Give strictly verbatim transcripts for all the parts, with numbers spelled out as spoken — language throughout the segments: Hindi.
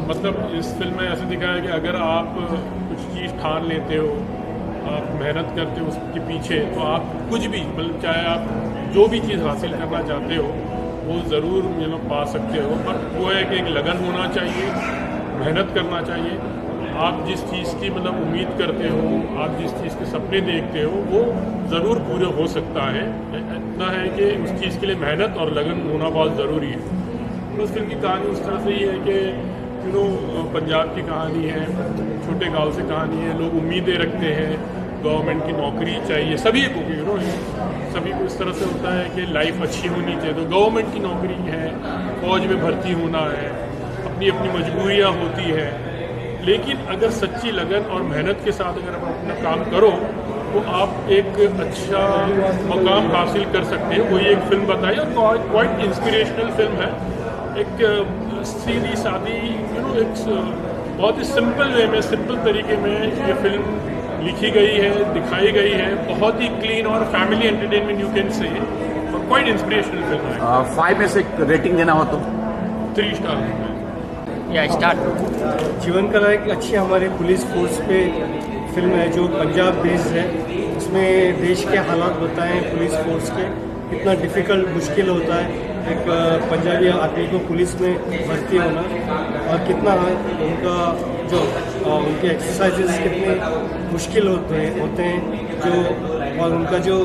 मतलब इस फिल्म में ऐसे दिखाया है कि अगर आप कुछ चीज़ ठान लेते हो, आप मेहनत करते हो उसके पीछे, तो आप कुछ भी मतलब चाहे आप जो भी चीज़ हासिल करना चाहते हो वो ज़रूर यू नो पा सकते हो। पर वो है कि एक लगन होना चाहिए, मेहनत करना चाहिए। आप जिस चीज़ की मतलब उम्मीद करते हो, आप जिस चीज़ के सपने देखते हो, वो ज़रूर पूरे हो सकता है। इतना है कि उस चीज़ के लिए मेहनत और लगन होना बहुत ज़रूरी है। तो उस फिल्म की कहानी उस तरह से ये है कि यू नो पंजाब की कहानी है, छोटे गांव से कहानी है। लोग उम्मीदें रखते हैं, गवर्नमेंट की नौकरी चाहिए सभी को, यू नो सभी को इस तरह से होता है कि लाइफ अच्छी होनी चाहिए, तो गवर्नमेंट की नौकरी है, फौज में भर्ती होना है, अपनी अपनी मजबूरियाँ होती है। लेकिन अगर सच्ची लगन और मेहनत के साथ अगर आप अपना काम करो तो आप एक अच्छा मकाम हासिल कर सकते हैं। वही एक फिल्म बताई और क्वाइट इंस्पिरेशनल फिल्म है। एक सीधी सादी यू नो एक बहुत ही सिंपल वे में, सिंपल तरीके में ये फिल्म लिखी गई है, दिखाई गई है। बहुत ही क्लीन और family entertainment you can say, और क्वाइट इंस्पिरेशनल फिल्म है। फाइव में से रेटिंग देना हो तो थ्री स्टार। या स्टार्ट। जीवन कला एक अच्छी हमारे पुलिस फोर्स पे फिल्म है जो पंजाब बेस्ड है। उसमें देश के हालात बताएं, पुलिस फोर्स के कितना डिफ़िकल्ट मुश्किल होता है एक पंजाबी आदमी को पुलिस में भर्ती होना, और कितना उनका जो उनके एक्सरसाइजेस कितने मुश्किल होते हैं होते हैं जो, और उनका जो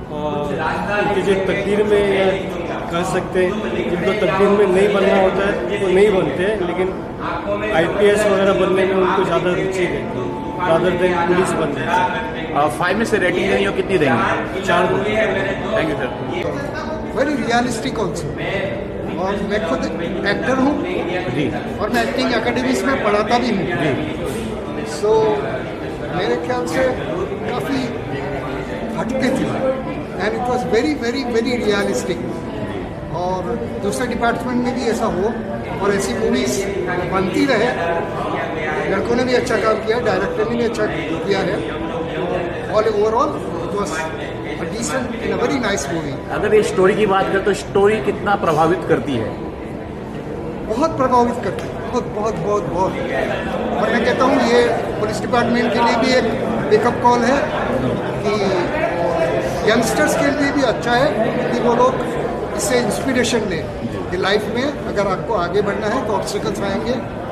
उनके जो तकदीर में या कर सकते हैं जिनको तकदीर में नहीं बनना होता है वो नहीं बनते हैं, लेकिन आईपीएस वगैरह बनने में उनको ज़्यादा रुचि रहती है रादर देन पुलिस बनने से। फाइव में से रेटिंग देनी हो कितनी देंगे? चार। Thank you sir. Very realistic also, और मैं खुद एक्टर हूँ जी, और मैं एक्टिंग अकेडमीज में पढ़ाता भी हूँ जी। सो मेरे ख्याल से काफ़ी हटके थी and it was very very very realistic. और दूसरे डिपार्टमेंट में भी ऐसा हो और ऐसी मूवीज बनती रहे। लड़कों ने भी अच्छा काम किया, डायरेक्टर ने भी अच्छा किया है। All overall it was a decent and a very nice movie. अगर ये स्टोरी की बात करें तो स्टोरी कितना प्रभावित करती है? बहुत प्रभावित करती है, बहुत बहुत बहुत बहुत। और मैं कहता हूँ ये पुलिस डिपार्टमेंट के लिए भी एक वेकअप कॉल है कि यंगस्टर्स के लिए भी अच्छा है कि वो लोग इससे इंस्पिरेशन लें कि लाइफ में अगर आपको आगे बढ़ना है तो ऑब्स्टिकल्स आएंगे,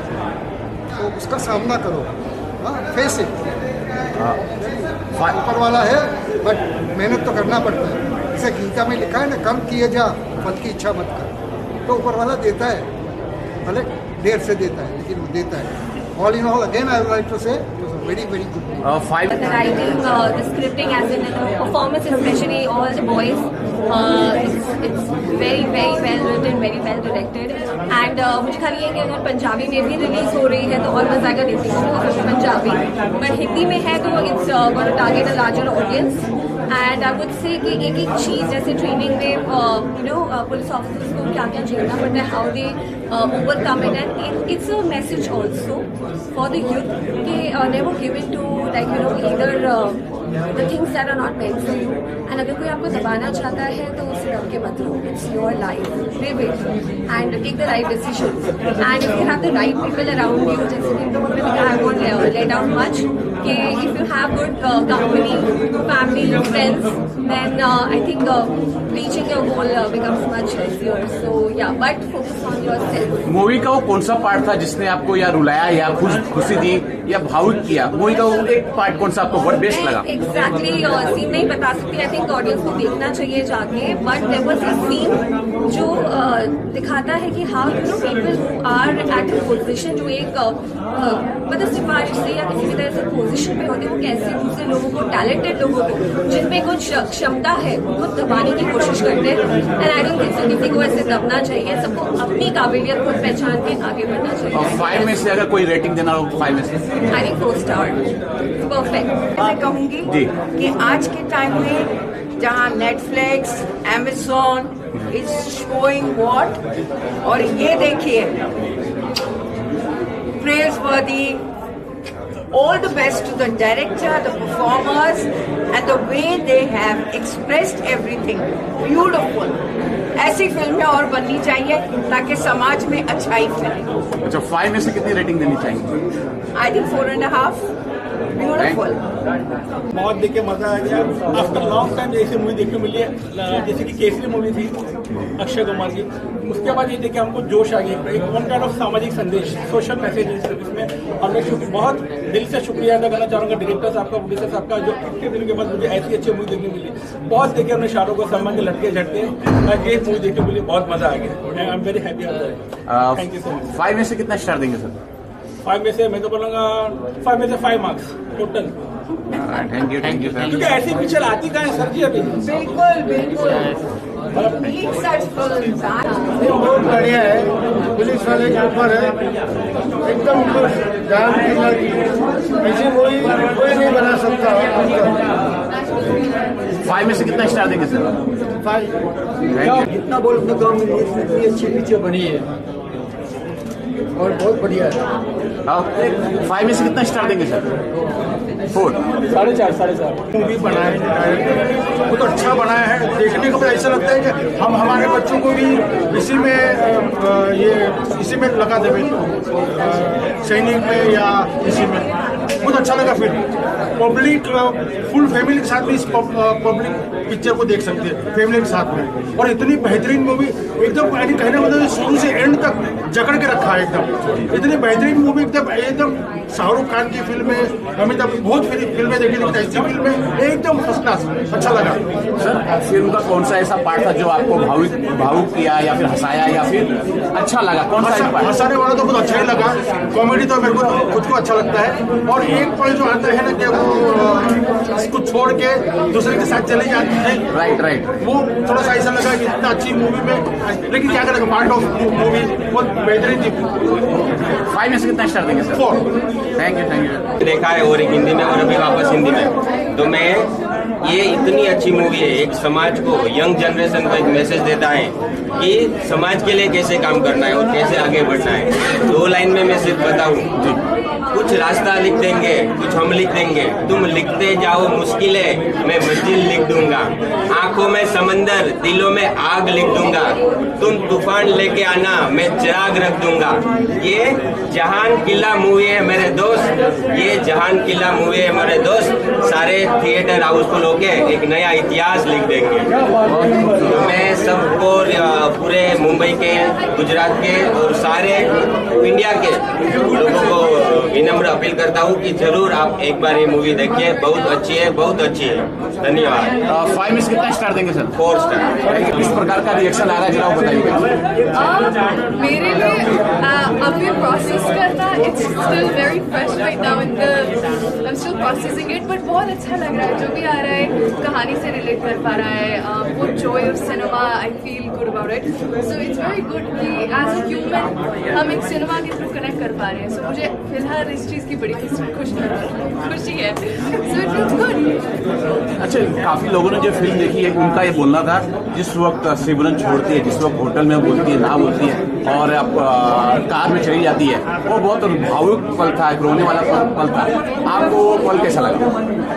तो उसका सामना करो। हाँ, फेस इट। ऊपर वाला है बट मेहनत तो करना पड़ता है। जैसे गीता में लिखा है ना, कम किए जा फल की इच्छा मत कर, तो ऊपर वाला देता है, भले देर से देता है लेकिन वो देता है। All in all, again, I would like to say it was a very, very good movie. Uh, five. The writing, uh, the scripting, as in the performance, especially all the boys, uh, it's, it's very, very well written, very well directed. And uh, मुझे खाली ये कि अगर पंजाबी में भी रिलीज हो रही है तो और मजा आएगा देखने को, पंजाबी। बट हिंदी में है तो it's uh, going to target a larger audience. And I would say कि एक एक चीज़ जैसे ट्रेनिंग में यू नो पुलिस ऑफिसर्स को क्या क्या झेलना पड़ता है, how they overcome it, and it's a message also for the youth कि never give in to like you know either the things that are not meant for you. And अगर कोई आपको दबाना चाहता है तो उससे डर के मत रहो. It's your life. Live it and take the right decisions. And if you have the right people around you, जैसे कि I won't let down much. कि if you have good uh, company, family, friends, then uh, I think uh, reaching your goal uh, becomes much easier. So yeah, but focus on yourself. Movie का वो कौन सा पार्ट था जिसने आपको या रुलाया या खुश खुशी दी या भावुक किया? मूवी का वो एक पार्ट कौन सा आपको बहुत बेस्ट लगा? एग्जैक्टली सीन नहीं बता सकती, आई थिंक ऑडियंस को देखना चाहिए जाके। But there was a scene जो uh, दिखाता है कि how you know people who are at a position, जो एक uh, uh, मतलब सिफारिश से या किसी भी तरह से पोजीशन पे होते हैं, वो कैसे दूसरे लोगों को, टैलेंटेड लोगों को जिनमें कुछ क्षमता है उनको दबाने की कोशिश करते हैं। एंड आई डोंट थिंक किसी को ऐसे दबना चाहिए, सबको अपनी काबिलियत खुद पहचान के आगे बढ़ना चाहिए। और फाइव में से अगर कोई रेटिंग देना हो फाइव में से? I think four star, perfect. मैं कहूँगी कि आज के टाइम में जहाँ Netflix, Amazon is showing what, और ये देखिए प्रेज़वर्दी all the best to the director, the performers, and the way they have expressed everything. Beautiful. ऐसी फिल्में और बननी चाहिए ताकि समाज में अच्छाई फैले। अच्छा, फाइव में से कितनी रेटिंग देनी चाहिए? I think four and half. Beautiful. बहुत देख के मजा आ गया। आफ्टर लॉन्ग टाइम जैसी मूवी देखने मिली है, जैसे कि केसरी मूवी थी अक्षय कुमार की, उसके बाद ये देखे हमको जोश आ गया, एक वन काइंड ऑफ सामाजिक संदेश, सोशल मैसेज इसमें। और मैं शुक्र बहुत दिल से शुक्रिया अदा करना चाहूँगा डायरेक्टर साहब का, प्रोड्यूसर साहब का, जो इतने दिन के बाद मुझे ऐसी अच्छी मूवी देखने मिली। बहुत देखे हमने शाहरुख को सलमान के लटके झटके, ग्रेट मूवी देखने मिली, बहुत मजा आ गया। I am very happy. Thank you so much. Five में से कितना स्टार देंगे सर? फाइव में से मैं तो बोलूँगा फाइव में से five marks total. Thank you thank you sir. क्योंकि ऐसी पिक्चर आती कहाँ है सर जी अभी? बिल्कुल बिल्कुल। बहुत बढ़िया है, पुलिस वाले के ऊपर है, एकदम जान की ऐसी मूवी कोई नहीं बना सकता। फाइव में से कितना स्टार देंगे सर? फाइव। जितना बोल उतना कम, इतनी अच्छी पिक्चर बनी है और बहुत बढ़िया है। फाइव में से कितना स्टार देंगे सर? फोर। साढ़े चार साढ़े चार मूवी बनाए हैं, बहुत अच्छा बनाया है। देखने को ऐसा लगता है कि हम हमारे बच्चों को भी इसी में ये इसी में लगा देवे, सैनिक में या इसी में। बहुत अच्छा लगा। फिर पब्लिक फुल फैमिली के साथ भी इस पब्लिक पिक्चर को देख सकते हैं, फैमिली के साथ में। और इतनी बेहतरीन मूवी, एकदम कहने मतलब शुरू से एंड तक जकड़ के रखा है एकदम। इतनी बेहतरीन मूवी, एकदम एकदम शाहरुख खान की फिल्म है, अमिताभ, बहुत फिल्में देखी थी, ऐसी फिल्म है एकदम फर्स्ट क्लास, अच्छा लगा। सर, फिल्म का कौन सा ऐसा पार्ट था जो आपको भावुक भावुक किया या फिर हंसाया या फिर अच्छा लगा? कौन सा पार्ट? हंसाने वाला तो बहुत अच्छा ही लगा। कॉमेडी तो मेरे को तो खुद को अच्छा लगता है। और एक पल जो आता है ना कि वो इसको छोड़ के दूसरे के साथ चले जाते हैं, राइट राइट वो थोड़ा सा ऐसा लगा कि इतना अच्छी मूवी में, लेकिन क्या करेगा, पार्ट ऑफ मूवी बहुत बेहतरीन थी। फाइव में से कितना स्टार देंगे sir? Four. Thank you thank you. देखा है और एक हिंदी में और अभी वापस हिंदी में, तो मैं ये इतनी अच्छी मूवी है, एक समाज को, यंग जनरेशन को एक मैसेज देता है कि समाज के लिए कैसे काम करना है और कैसे आगे बढ़ना है। दो लाइन में मैं सिर्फ बताऊं, कुछ रास्ता लिख देंगे, कुछ हम लिख देंगे, तुम लिखते जाओ मुश्किलें, मैं मंजिल लिख दूंगा। आंखों में समंदर, दिलों में आग लिख दूंगा, तुम तूफान लेके आना, मैं चिराग रख दूंगा। ये जहान किला मूवी है मेरे दोस्त, ये जहान किला मूवी है मेरे दोस्त, सारे थिएटर हाउसफुल होके एक नया इतिहास लिख देंगे। तो मैं सबको, पूरे मुंबई के, गुजरात के और सारे इंडिया के लोगों को विनम्र अपील करता हूँ कि जरूर आप एक बार ये मूवी देखिए, बहुत अच्छी है, बहुत अच्छी है। धन्यवाद। फाइव में से कितना स्टार देंगे सर? Four star. किस प्रकार का रिएक्शन आ रहा है जरा बताइए। मेरे लिए अभी प्रोसेस करना, it's still very fresh right now in the, I am still processing it, but बहुत अच्छा लग रहा है। जो भी आ रहा है कहानी से रिलेट कर पा रहा है, वो joy of cinema, I feel good about it. So it's very good कि एज अ ह्यूमन हम एक सिनेमा के थ्रू कनेक्ट कर पा रहे हैं। सो so, मुझे फिलहाल इस चीज़ की बड़ी खुशी खुशी है। So it feels good. अच्छा, काफी लोगों ने जो फिल्म देखी है उनका ये बोलना था, जिस वक्त सिमरन छोड़ती है, जिस वक्त होटल में बोलती है, ना बोलती है और आप कार में चली जाती है, वो बहुत भावुक पल था, एक रोने वाला पल था। आपको वो पल कैसा लगा?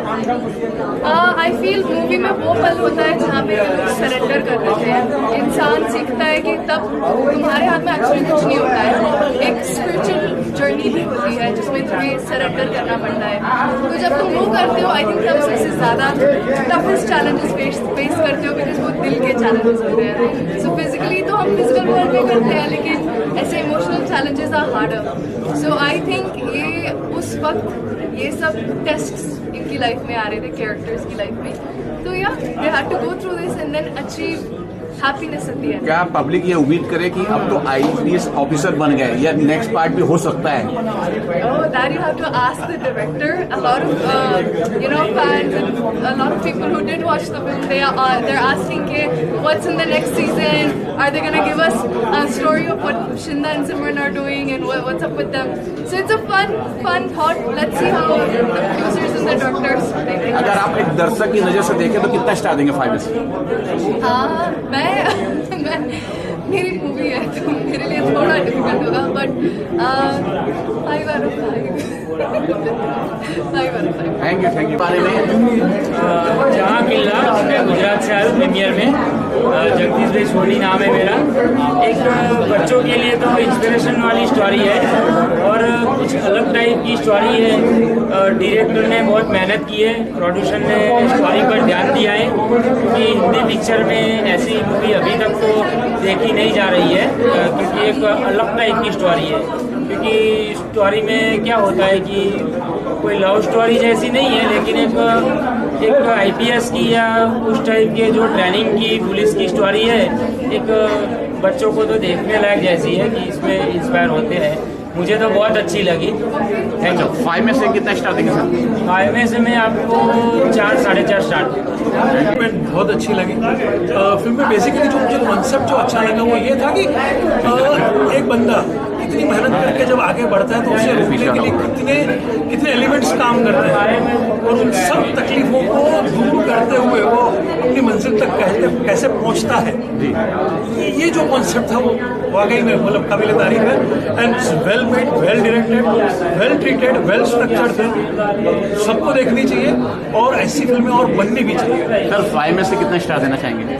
आई फील मूवी में वो पल होता है जहाँ पे लोग सरेंडर कर देते हैं। इंसान सीखता है कि तब तुम्हारे हाथ में एक्चुअली कुछ नहीं होता है, एक स्पिरिचुअल जर्नी भी होती है जिसमें तुम्हें सरेंडर करना पड़ता है। तो जब तुम वो करते हो, आई थिंक तब सबसे ज़्यादा टफेस्ट चैलेंजेस फेस फेस करते हो, बिकॉज वो दिल के चैलेंजेस होते हैं। सो फिजिकली तो हम फिजिकल वर्क भी करते हैं, लेकिन ऐसे emotional challenges are harder. So I think ये उस वक्त ये सब टेस्ट्स इनकी लाइफ में आ रहे थे, कैरेक्टर्स की लाइफ में। तो या they had to go through this and then achieve happiness at the end. क्या पब्लिक ये उम्मीद करे कि अब तो आई पी एस ऑफिसर बन गए या नेक्स्ट पार्ट भी हो सकता है? Oh, that you have to ask the director. A lot of uh, you know fans and a lot of people who did watch the film, they are uh, they're asking ke, what's in the next season? Are they gonna give us a story of what Shinda and Simran are doing and what, what's up with them? So it's a fun fun thought. Let's see how the producers and the directors they think. अगर आप एक दर्शक की नजर से देखें तो कितना स्टार देंगे फाइव में से? हाँ, मैं मैं मेरी मूवी है तो मेरे लिए थोड़ा डिफिकल्ट होगा, but five out of five five out of five. Thank you thank you. बारे में जहाँ किला मैं गुजरात से आया प्रीमियर में, जगदीश भाई सोनी नाम है मेरा। एक बच्चों के लिए तो इंस्पिरेशन वाली स्टोरी है और कुछ अलग टाइप की स्टोरी है। डायरेक्टर ने बहुत मेहनत की है, प्रोड्यूसर ने स्टोरी पर ध्यान दिया है, क्योंकि हिंदी पिक्चर में ऐसी मूवी अभी तक तो देखी नहीं जा रही है, क्योंकि एक अलग टाइप की स्टोरी है। क्योंकि स्टोरी में क्या होता है कि कोई लव स्टोरी जैसी नहीं है, लेकिन एक एक आईपीएस की या उस टाइप के जो ट्रेनिंग की पुलिस की स्टोरी है। एक बच्चों को तो देखने लायक जैसी है कि इसमें इंस्पायर होते हैं। मुझे तो बहुत अच्छी लगी। Thank you. फाइव में से कितना स्टार देंगे सर? फाइव में से मैं आपको चार साढ़े चार स्टार। बहुत अच्छी लगी फिल्म में। बेसिकली जो मुझे कॉन्सेप्ट जो अच्छा लगा वो ये था कि आ, एक बंदा इतनी मेहनत करके जब आगे बढ़ता है तो उसे रोकने के लिए कितने कितने एलिमेंट्स काम करते हैं और उन सब तकलीफों को दूर करते हुए वो अपनी मंजिल तक कैसे कैसे पहुंचता है। ये जो कॉन्सेप्ट था वो वाकई में मतलब काबिल तारीफ है। And well made, well directed, well treated, well structured film. सबको देखनी चाहिए और ऐसी फिल्में और बननी भी चाहिए। सर फाइव में से कितना स्टार देना चाहेंगे?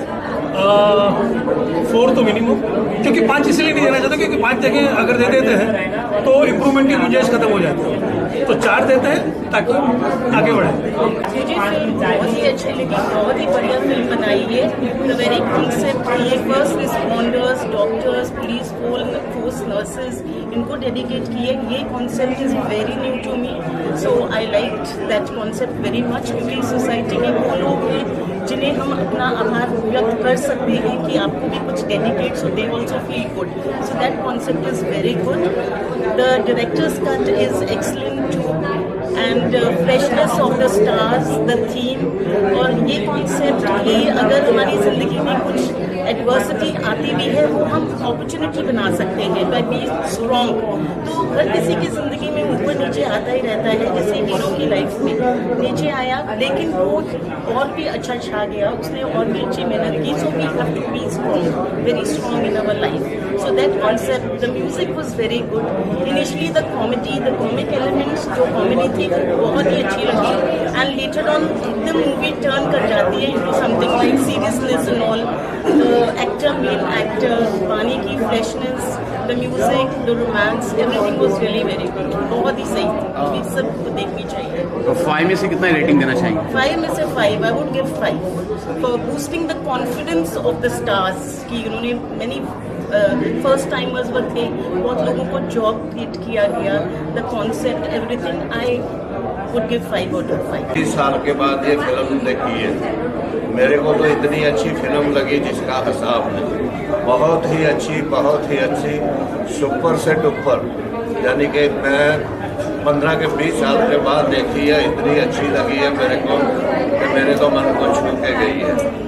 फोर तो मिनिमम, क्योंकि पाँच इसलिए नहीं देना चाहते क्योंकि पाँच जगह अगर दे देते हैं तो इम्प्रूवमेंट की गुंजाइश खत्म हो जाती है, तो चार देते हैं ताकि आगे बढ़े। मुझे फिल्म बहुत ही अच्छी लगी, बहुत ही बढ़िया फिल्म बनाई है। द वेरी कॉन्सेप्ट ये first responders, doctors, police force, nurses, इनको डेडिकेट किए। ये concept is very new to me, so I like that concept very much. क्योंकि सोसाइटी में वो लोग हैं जिन्हें हम अपना आभार व्यक्त कर सकते हैं कि आपको भी कुछ dedicate, so they also feel good. So that concept is very good. The director's cut is excellent too, and freshness of the stars, the theme. और ये कॉन्सेप्ट ये अगर हमारी ज़िंदगी में कुछ एडवर्सिटी आती भी है वो हम अपॉर्चुनिटी बना सकते हैं बाय बीइंग स्ट्रॉन्ग। तो हर किसी की ज़िंदगी में ऊपर नीचे आता ही रहता है, जैसे हीरो की लाइफ में नीचे आया लेकिन वो और भी अच्छा छा गया, उसने और भी अच्छी मेहनत की। So we have to be strong, very strong in our life. So that concept, the music was very good. Initially the comedy, the comic elements, जो कॉमेडी थी बहुत ही अच्छी लगी। And later on the movie turn कर जाती है into something like seriousness and all. Actor, main actor, पानी की freshness, the music, the romance, everything was really very good. बहुत ही सही थी, सबको देखनी चाहिए। तो फाइव में से कितना रेटिंग देना चाहेंगे? फाइव में से five, I would give five for boosting the confidence of the stars. कि उन्होंने मैनी फर्स्ट टाइमर्स वर थे, बहुत लोगों को जॉब क्रिएट किया गया। The concept, everything, I would give five out of five. तीस साल के बाद ये फिल्म देखी है, मेरे को तो इतनी अच्छी फिल्म लगी जिसका हिसाब नहीं। बहुत ही अच्छी, बहुत ही अच्छी, सुपर से डुपर। यानी कि मैं पंद्रह के बीस साल के बाद देखी है, इतनी अच्छी लगी है मेरे को कि मेरे तो मन को छू के गई है।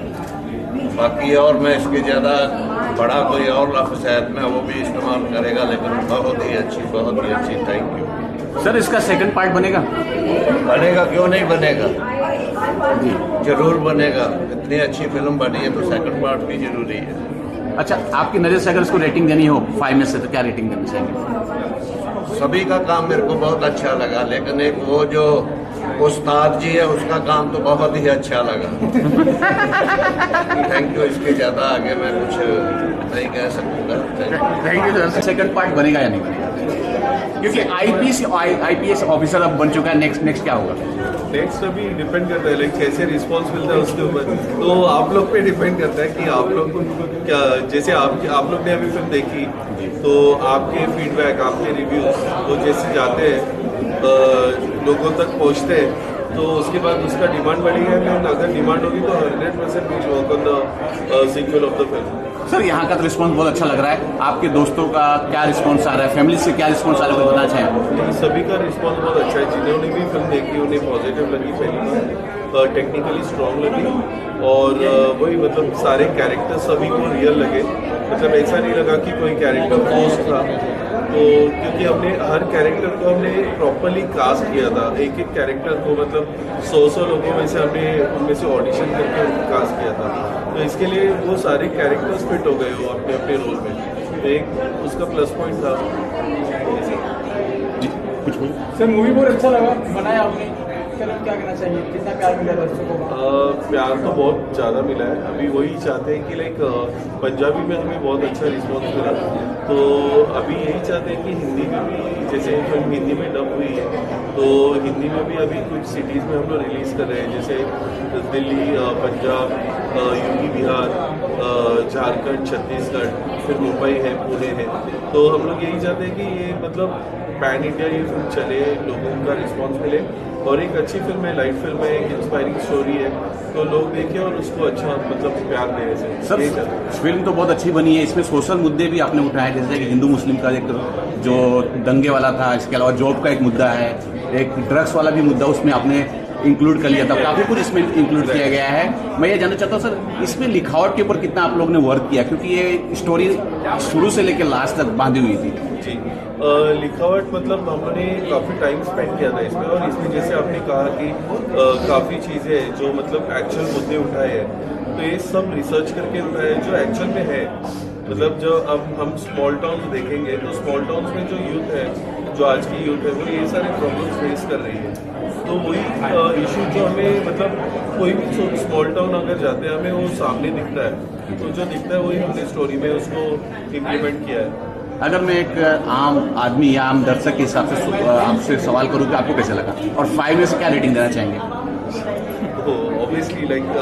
बाकी और मैं इसके ज़्यादा बड़ा कोई और लफ्ज़ है मैं वो भी इस्तेमाल करेगा, लेकिन बहुत ही अच्छी, बहुत ही अच्छी। Thank you. सर इसका सेकंड पार्ट बनेगा? बनेगा, क्यों नहीं बनेगा, जरूर बनेगा। इतनी अच्छी फिल्म बनी है तो सेकंड पार्ट भी जरूरी है। अच्छा, आपकी नज़र से अगर इसको रेटिंग देनी हो फाइव में से तो क्या रेटिंग देनी चाहेंगे? सभी का काम मेरे को बहुत अच्छा लगा, लेकिन एक वो जो उस्ताद जी है उसका काम तो बहुत ही अच्छा लगा। Thank you. इसके ज़्यादा आगे मैं कुछ नहीं कह सकूँगा। Thank you sir. Second part बनेगा या नहीं बनेगा? क्योंकि आईपीएस आईपीएस ऑफिसर अब बन चुका है, नेक्स्ट नेक्स्ट क्या होगा? नेक्स्ट अभी डिपेंड करता है लाइक कैसे रिस्पॉन्स मिलता है उसके ऊपर, तो आप लोग पे डिपेंड करता है कि आप लोग क्या, जैसे आप आप लोग ने अभी फिल्म देखी तो आपके फीडबैक, आपके रिव्यूज वो जैसे जाते हैं लोगों तक पहुंचते हैं तो उसके बाद उसका डिमांड बढ़ेगा। लेकिन अगर डिमांड होगी तो hundred percent we will work on the sequel of the film. Sir यहाँ का तो रिस्पॉन्स बहुत अच्छा लग रहा है, आपके दोस्तों का क्या रिस्पॉन्स आ रहा है, फैमिली से क्या रिस्पॉन्स आ रहा है, बताना चाहें? सभी का रिस्पॉन्स बहुत अच्छा है। जिन्होंने भी फिल्म देखी उन्हें पॉजिटिव लगी पहली बार। टेक्निकली स्ट्रॉन्ग लगी और वही मतलब सारे कैरेक्टर्स सभी को रियल लगे। मतलब ऐसा नहीं लगा कि कोई कैरेक्टर फोर्स था, तो क्योंकि हमने हर कैरेक्टर को हमने प्रॉपरली कास्ट किया था। एक एक कैरेक्टर को मतलब सौ सौ लोगों में से हमने उनमें से ऑडिशन करके उनको कास्ट किया था, तो इसके लिए वो सारे कैरेक्टर्स फिट हो गए हो अपने अपने रोल में, तो एक उसका प्लस पॉइंट था। कुछ सर मूवी बहुत अच्छा लगा बनाया आपने, क्या कहना चाहिए, कितना प्यार मिला दर्शकों को? प्यार तो बहुत ज़्यादा मिला है। अभी वही चाहते हैं कि लाइक पंजाबी में हमें बहुत अच्छा रिस्पॉन्स मिला, तो अभी यही चाहते हैं कि हिंदी में भी, जैसे फिल्म हिंदी में डब हुई है तो हिंदी में भी अभी कुछ सिटीज़ में हम लोग रिलीज़ कर रहे हैं, जैसे दिल्ली, पंजाब, यूपी, बिहार, झारखंड, छत्तीसगढ़, फिर मुंबई है, पुणे है। तो हम लोग यही चाहते हैं कि ये मतलब पैन इंडिया ये फिल्म चले, लोगों का रिस्पॉन्स मिले और एक अच्छी फिल्म है, लाइट फिल्म है, एक इंस्पायरिंग स्टोरी है, तो लोग देखें और उसको अच्छा मतलब प्यार दें। सर फिल्म तो बहुत अच्छी बनी है, इसमें सोशल मुद्दे भी आपने उठाए, जैसे कि हिंदू मुस्लिम का एक जो दंगे वाला था, इसके अलावा जॉब का एक मुद्दा है, एक ड्रग्स वाला भी मुद्दा उसमें आपने इंक्लूड कर लिया था, काफी कुछ इसमें इंक्लूड किया गया है। मैं ये जानना चाहता हूँ सर, इसमें लिखावट के ऊपर कितना आप लोगों ने वर्क किया, क्योंकि ये स्टोरी शुरू से लेकर लास्ट तक बांधी हुई थी। जी लिखावट मतलब हमने काफ़ी टाइम स्पेंड किया था इसमें, और इसमें जैसे आपने कहा कि काफ़ी चीज़ें जो मतलब एक्चुअल मुद्दे उठाए हैं, तो ये सब रिसर्च करके उठाए जो एक्चुअल में है। मतलब जो अब हम स्मॉल टाउन्स देखेंगे तो स्मॉल टाउन्स में जो यूथ है, जो आज की यूथ है, वो ये सारे प्रॉब्लम्स फेस कर रही है। तो वही इशू जो हमें मतलब कोई भी स्मॉल टाउन अगर जाते हैं हमें वो सामने दिखता है, तो जो दिखता है वही हमने स्टोरी में उसको इम्प्लीमेंट किया है। अगर मैं एक आम आदमी या आम दर्शक के हिसाब से आपसे सवाल करूँ कि आपको कैसा लगा और फाइव में से क्या रेटिंग देना चाहेंगे? तो ऑब्वियसली लाइक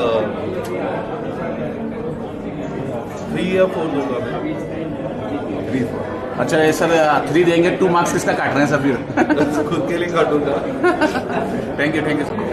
थ्री या फोर दूंगा मैं। थ्री फोर अच्छा है सर, थ्री देंगे, टू मार्क्स किसका काट रहे हैं सर फिर? खुद के लिए काटूंगा। Thank you thank you sir.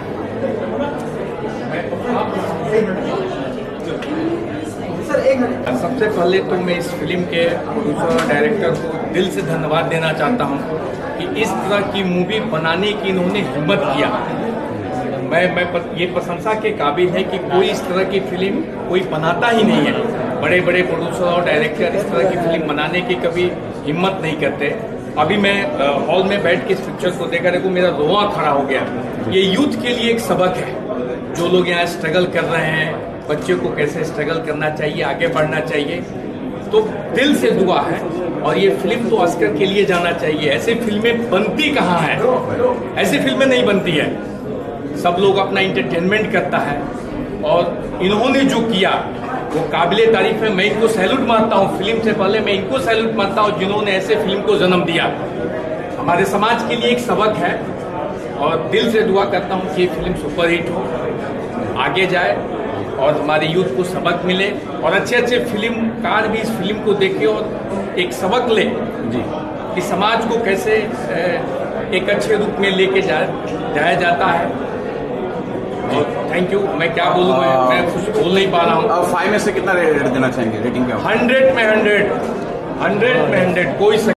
सबसे पहले तो मैं इस फिल्म के प्रोड्यूसर और डायरेक्टर को दिल से धन्यवाद देना चाहता हूं कि इस तरह की मूवी बनाने की इन्होंने हिम्मत किया। मैं मैं पर, ये प्रशंसा के काबिल है कि कोई इस तरह की फिल्म कोई बनाता ही नहीं है। बड़े बड़े प्रोड्यूसर और डायरेक्टर इस तरह की फिल्म बनाने की कभी हिम्मत नहीं करते। अभी मैं हॉल में बैठ के इस पिक्चर को देखा देखो मेरा रोआ खड़ा हो गया। ये यूथ के लिए एक सबक है, जो लोग यहाँ स्ट्रगल कर रहे हैं, बच्चे को कैसे स्ट्रगल करना चाहिए, आगे बढ़ना चाहिए। तो दिल से दुआ है, और ये फिल्म तो ऑस्कर के लिए जाना चाहिए। ऐसी फिल्में बनती कहाँ है, ऐसी फिल्में नहीं बनती है। सब लोग अपना इंटरटेनमेंट करता है, और इन्होंने जो किया वो काबिले तारीफ है। मैं इनको सैल्यूट मारता हूँ, फिल्म से पहले मैं इनको सैल्यूट मारता हूँ जिन्होंने ऐसे फिल्म को जन्म दिया। हमारे समाज के लिए एक सबक है, और दिल से दुआ करता हूँ कि ये फिल्म सुपरहिट हो, आगे जाए और हमारे यूथ को सबक मिले, और अच्छे अच्छे फिल्मकार भी इस फिल्म को देखें और एक सबक ले जी कि समाज को कैसे एक अच्छे रूप में लेके जाया जाया जाता है। और थैंक यू। मैं क्या बोलूँ, मैं मैं कुछ बोल नहीं पा रहा हूँ। फाइव में से कितना रेट देना चाहेंगे, रेटिंग क्या? हंड्रेड में हंड्रेड, हंड्रेड में हंड्रेड, कोई